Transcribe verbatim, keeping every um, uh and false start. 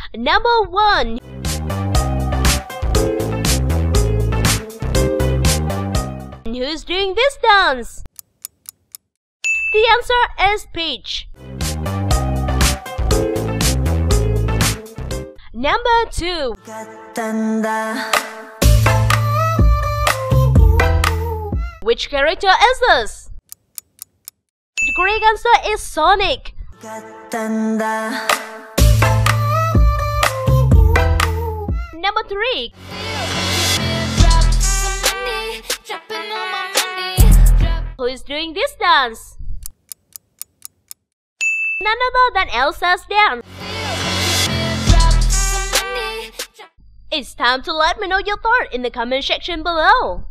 Number one. Who's doing this dance? The answer is Peach. Number two. Which character is this? The correct answer is Sonic. Number three. Who is doing this dance? None other than Elsa's dance. It's time to let me know your thought in the comment section below.